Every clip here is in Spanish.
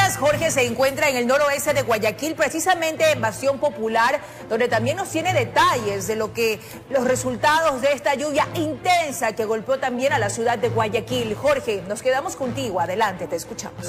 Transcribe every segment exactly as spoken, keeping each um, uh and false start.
Lluvias, Jorge, se encuentra en el noroeste de Guayaquil, precisamente en Bastión Popular, donde también nos tiene detalles de lo que los resultados de esta lluvia intensa que golpeó también a la ciudad de Guayaquil. Jorge, nos quedamos contigo. Adelante, te escuchamos.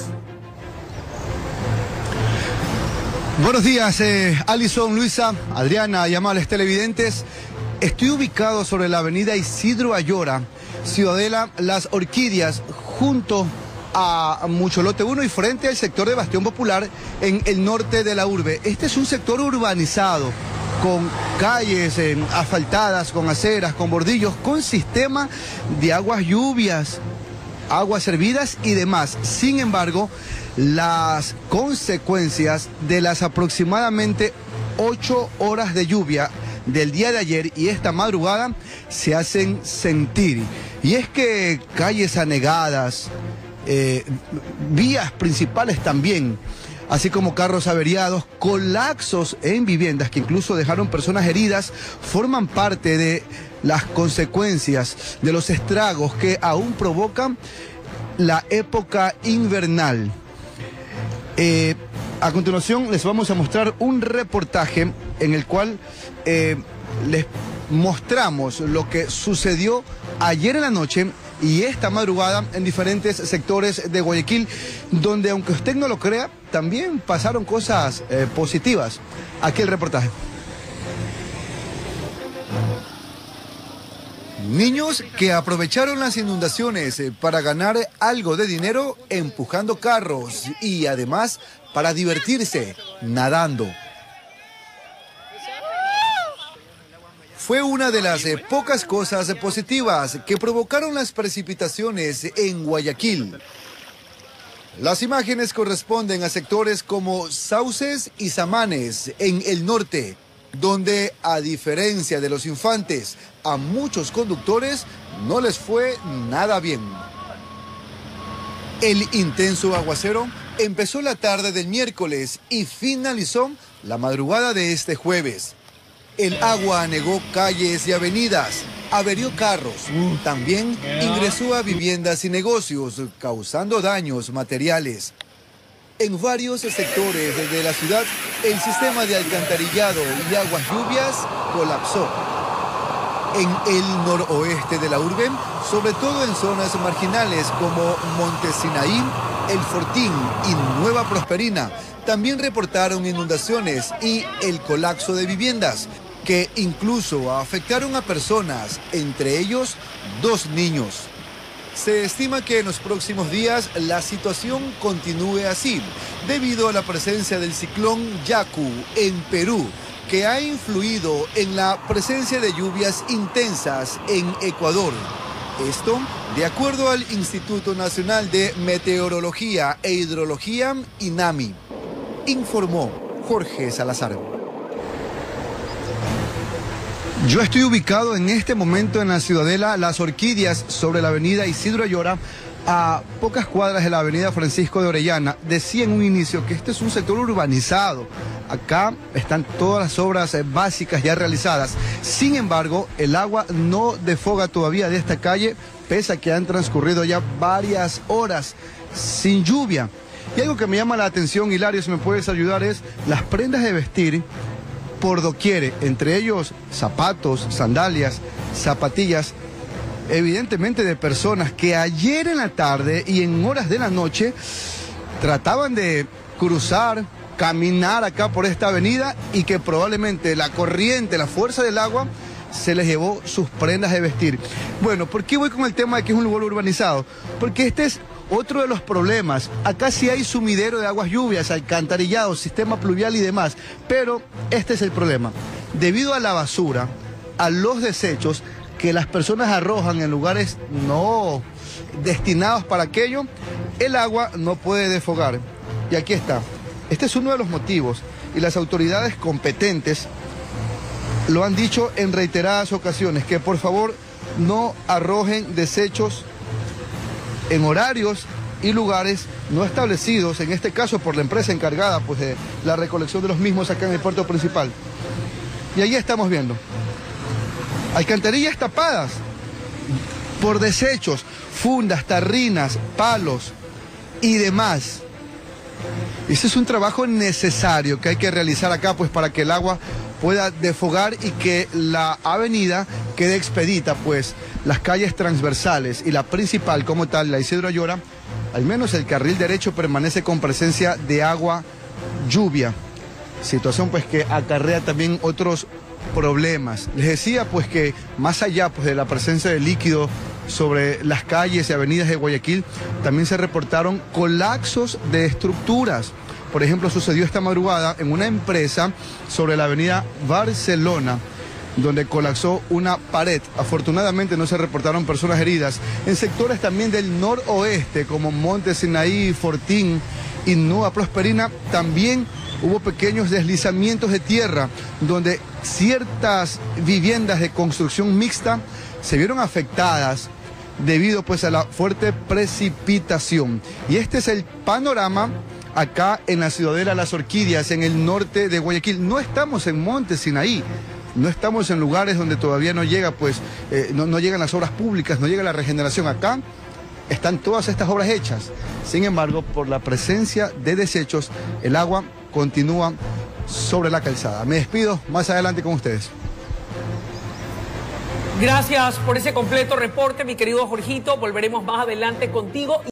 Buenos días, eh, Alison, Luisa, Adriana y amables televidentes. Estoy ubicado sobre la avenida Isidro Ayora, Ciudadela Las Orquídeas, junto a Mucholote uno y frente al sector de Bastión Popular en el norte de la urbe. Este es un sector urbanizado, con calles eh, asfaltadas, con aceras, con bordillos, con sistema de aguas lluvias, aguas servidas y demás. Sin embargo, las consecuencias de las aproximadamente ocho horas de lluvia del día de ayer y esta madrugada se hacen sentir. Y es que calles anegadas, eh, vías principales también, así como carros averiados, colapsos en viviendas que incluso dejaron personas heridas, forman parte de las consecuencias de los estragos que aún provocan la época invernal. Eh, a continuación les vamos a mostrar un reportaje en el cual eh, les mostramos lo que sucedió ayer en la noche y esta madrugada en diferentes sectores de Guayaquil, donde aunque usted no lo crea, también pasaron cosas eh, positivas. Aquí el reportaje. Niños que aprovecharon las inundaciones para ganar algo de dinero empujando carros y además para divertirse nadando. Fue una de las eh, pocas cosas positivas que provocaron las precipitaciones en Guayaquil. Las imágenes corresponden a sectores como Sauces y Samanes en el norte, donde, a diferencia de los Infantes, a muchos conductores no les fue nada bien. El intenso aguacero empezó la tarde del miércoles y finalizó la madrugada de este jueves. El agua anegó calles y avenidas, averió carros, también ingresó a viviendas y negocios, causando daños materiales. En varios sectores de la ciudad, el sistema de alcantarillado y aguas lluvias colapsó. En el noroeste de la urbe, sobre todo en zonas marginales como Montesinaí, El Fortín y Nueva Prosperina, también reportaron inundaciones y el colapso de viviendas, que incluso afectaron a personas, entre ellos dos niños. Se estima que en los próximos días la situación continúe así, debido a la presencia del ciclón Yaku en Perú, que ha influido en la presencia de lluvias intensas en Ecuador. Esto, de acuerdo al Instituto Nacional de Meteorología e Hidrología, INAMI, informó Jorge Salazar. Yo estoy ubicado en este momento en la Ciudadela Las Orquídeas, sobre la avenida Isidro Ayora, a pocas cuadras de la avenida Francisco de Orellana. Decía en un inicio que este es un sector urbanizado. Acá están todas las obras básicas ya realizadas. Sin embargo, el agua no desfoga todavía de esta calle, pese a que han transcurrido ya varias horas sin lluvia. Y algo que me llama la atención, Hilario, si me puedes ayudar, es las prendas de vestir por doquier, entre ellos zapatos, sandalias, zapatillas, evidentemente de personas que ayer en la tarde y en horas de la noche trataban de cruzar, caminar acá por esta avenida y que probablemente la corriente, la fuerza del agua se les llevó sus prendas de vestir. Bueno, ¿por qué voy con el tema de que es un lugar urbanizado? Porque este es otro de los problemas. Acá sí hay sumidero de aguas lluvias, alcantarillado, sistema pluvial y demás, pero este es el problema. Debido a la basura, a los desechos que las personas arrojan en lugares no destinados para aquello, el agua no puede desfogar. Y aquí está. Este es uno de los motivos y las autoridades competentes lo han dicho en reiteradas ocasiones, que por favor no arrojen desechos en horarios y lugares no establecidos, en este caso por la empresa encargada pues, de la recolección de los mismos acá en el puerto principal. Y ahí estamos viendo alcantarillas tapadas por desechos, fundas, tarrinas, palos y demás. Ese es un trabajo necesario que hay que realizar acá, pues para que el agua pueda desfogar y que la avenida quede expedita, pues las calles transversales y la principal como tal, la Isidro Ayora, al menos el carril derecho permanece con presencia de agua, lluvia, situación pues que acarrea también otros problemas. Les decía pues que más allá pues de la presencia de líquido sobre las calles y avenidas de Guayaquil, también se reportaron colapsos de estructuras. Por ejemplo, sucedió esta madrugada en una empresa sobre la avenida Barcelona, donde colapsó una pared. Afortunadamente no se reportaron personas heridas. En sectores también del noroeste, como Monte Sinaí, Fortín y Nueva Prosperina, también hubo pequeños deslizamientos de tierra, donde ciertas viviendas de construcción mixta se vieron afectadas debido pues a la fuerte precipitación. Y este es el panorama acá en la Ciudadela Las Orquídeas, en el norte de Guayaquil. No estamos en Monte Sinaí, no estamos en lugares donde todavía no llega pues, eh, no, no llegan las obras públicas, no llega la regeneración. Acá están todas estas obras hechas. Sin embargo, por la presencia de desechos, el agua continúa sobre la calzada. Me despido, más adelante con ustedes. Gracias por ese completo reporte, mi querido Jorgito. Volveremos más adelante contigo.